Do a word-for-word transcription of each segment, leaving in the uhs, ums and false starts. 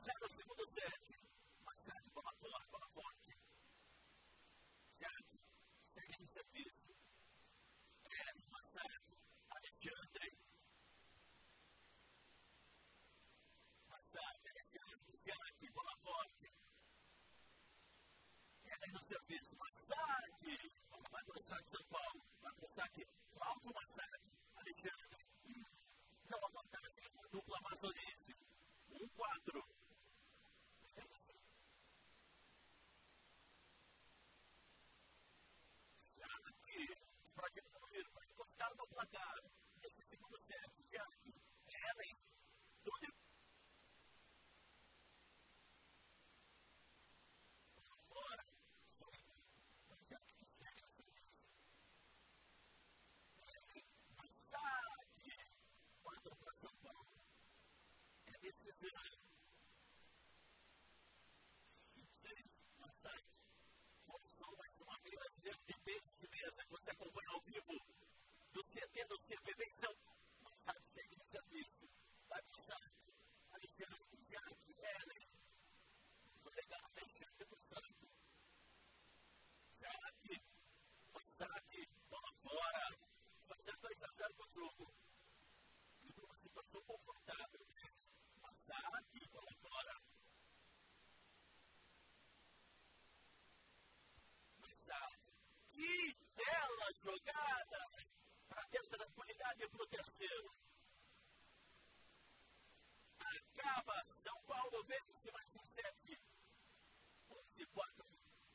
Já no segundo set, Machado, bola fora, bola forte. Jaque, segue no serviço. É, Machado, Alexandre. Machado, Alexandre, Jaque, bola forte. É no serviço, Machado. Vai para o saque São Paulo, vai para o saque Cláudio Machado, Alexandre. Não há vantagem, uma dupla amazonense. um quatro. Já aqui, para diminuir, para encostar no placar. Nesse segundo set, Jaque, Ellen, tudo fora. Jaque que segue no serviço. Machado, quatro para São Paulo. É decisão. Forçou mais uma vez as vezes de tênis de mesa que você acompanha ao vivo do C T do C P B São. Machado segue no serviço. Vai passar. Alexandre, Jaque, Ellen. Foi legal, Alexandre do Santo. Jaque, Machado, bola fora. Fazendo dois a zero no jogo. E por uma situação confortável. Machado, bola fora. Que bela jogada para ter tranquilidade para o terceiro. Acaba, São Paulo vence mais um set. onze a quatro.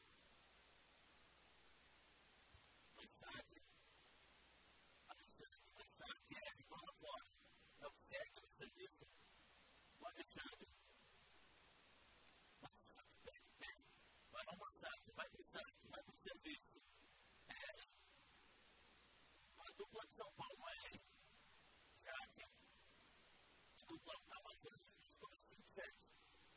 Mais tarde. Alexandre, mais tarde. É, bola fora. É o sete do serviço. O Alexandre. Massado, pega, pega. Vai ao Massado, vai para o site, vai para o serviço. É. A dupla de São Paulo é. Jaque. A dupla Amazonas, escolhe cinco sete.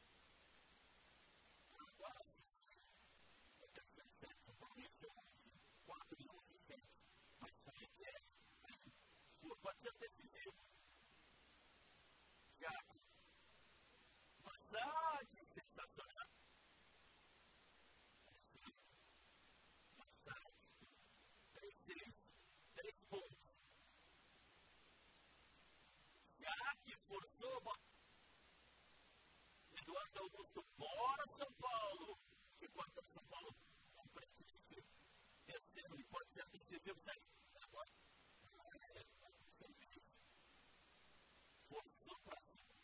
Agora sim. O terceiro set, São Paulo venceu onze. quatro e onze sete. Mas sai que é. Pode ser decisivo. Jaque. Massado, sensacional. três pontos. Jaque forçou. Eduardo Augusto, bora São Paulo. De quatro São Paulo, com frente de terceiro, e pode ser decisivo sair. Agora, é, serviço. Forçou para cima.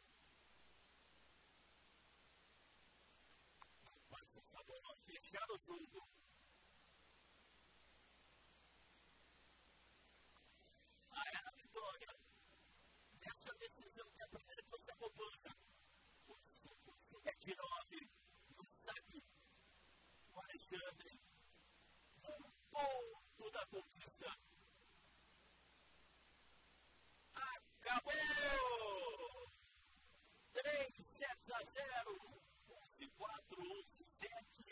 Passa essa bola, fechar o jogo. Essa decisão que é a primeira que você acompanha. Forçou, forçou. É de nove. No saque. O Alexandre. Um ponto da conquista. Acabou! três sets a zero. onze a quatro, onze a sete.